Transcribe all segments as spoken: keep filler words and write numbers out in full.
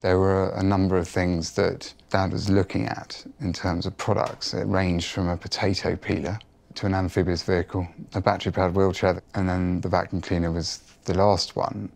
There were a number of things that Dad was looking at in terms of products. It ranged from a potato peeler to an amphibious vehicle, a battery-powered wheelchair, and then the vacuum cleaner was the last one.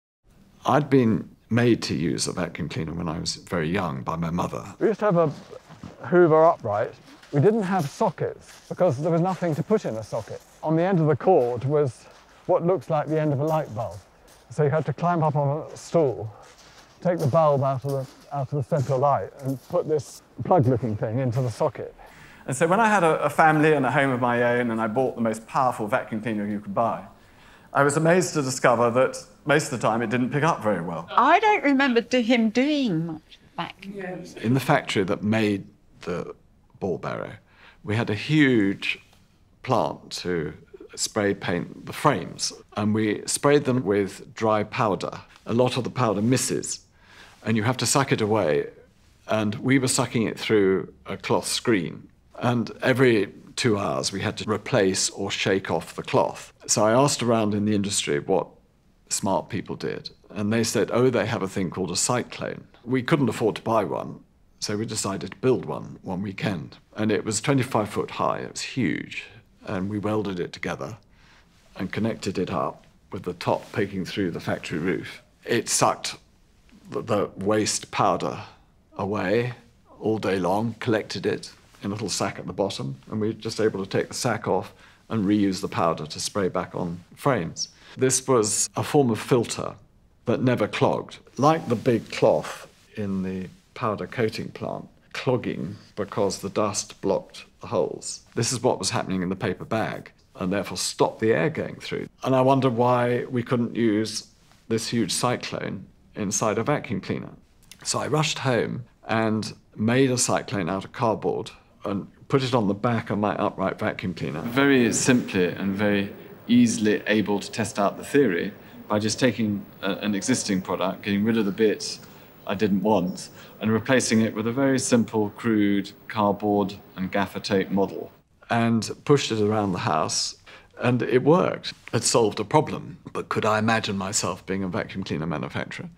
I'd been made to use a vacuum cleaner when I was very young by my mother. We used to have a Hoover upright. We didn't have sockets because there was nothing to put in a socket. On the end of the cord was what looks like the end of a light bulb. So you had to climb up on a stool, take the bulb out of the, out of the central light and put this plug-looking thing into the socket. And so when I had a, a family and a home of my own and I bought the most powerful vacuum cleaner you could buy, I was amazed to discover that most of the time it didn't pick up very well. I don't remember do him doing much vacuum. In the factory that made the Ballbarrow, we had a huge plant to spray paint the frames, and we sprayed them with dry powder. A lot of the powder misses, and you have to suck it away, and we were sucking it through a cloth screen, and every two hours we had to replace or shake off the cloth. So I asked around in the industry what smart people did, and they said, oh, they have a thing called a cyclone. We couldn't afford to buy one, so we decided to build one one weekend. And it was twenty-five foot high, it was huge, and we welded it together and connected it up with the top peeking through the factory roof. It sucked the, the waste powder away all day long, collected it in a little sack at the bottom, and we were just able to take the sack off and reuse the powder to spray back on frames. This was a form of filter that never clogged. Like the big cloth in the powder coating plant, clogging because the dust blocked the holes. This is what was happening in the paper bag, and therefore stopped the air going through. And I wondered why we couldn't use this huge cyclone inside a vacuum cleaner. So I rushed home and made a cyclone out of cardboard and put it on the back of my upright vacuum cleaner. Very simply and very easily able to test out the theory by just taking a, an existing product, getting rid of the bits I didn't want, and replacing it with a very simple, crude cardboard and gaffer tape model, and pushed it around the house, and it worked. It solved a problem, but could I imagine myself being a vacuum cleaner manufacturer?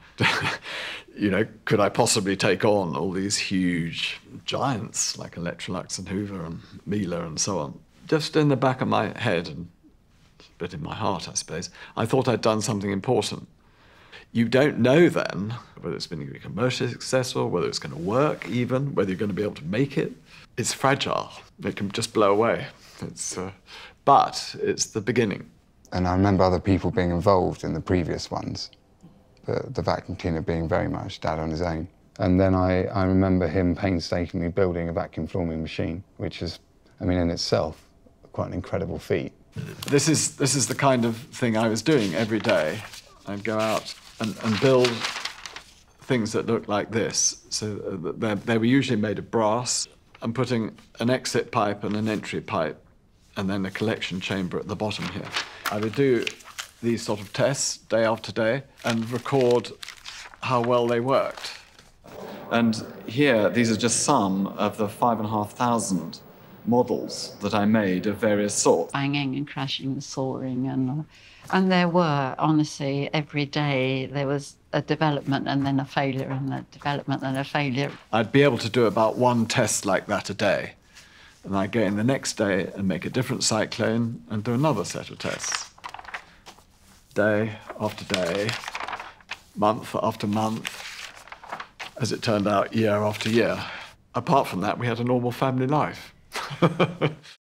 You know, could I possibly take on all these huge giants like Electrolux and Hoover and Miele and so on? Just in the back of my head, and a bit in my heart, I suppose, I thought I'd done something important. You don't know then whether it's going to be commercially successful, whether it's going to work even, whether you're going to be able to make it. It's fragile. It can just blow away. It's, uh, but it's the beginning. And I remember other people being involved in the previous ones, the, the vacuum cleaner being very much Dad on his own. And then I, I remember him painstakingly building a vacuum forming machine, which is, I mean, in itself, quite an incredible feat. This is, this is the kind of thing I was doing every day. I'd go out and, and build things that looked like this. So they, they were usually made of brass, and putting an exit pipe and an entry pipe, and then a collection chamber at the bottom here. I would do these sort of tests day after day and record how well they worked. And here, these are just some of the five and a half thousand models that I made of various sorts. Banging and crashing and soaring, and, and there were, honestly, every day there was a development and then a failure and a development and a failure. I'd be able to do about one test like that a day. And I'd go in the next day and make a different cyclone and do another set of tests. Day after day, month after month, as it turned out, year after year. Apart from that, we had a normal family life.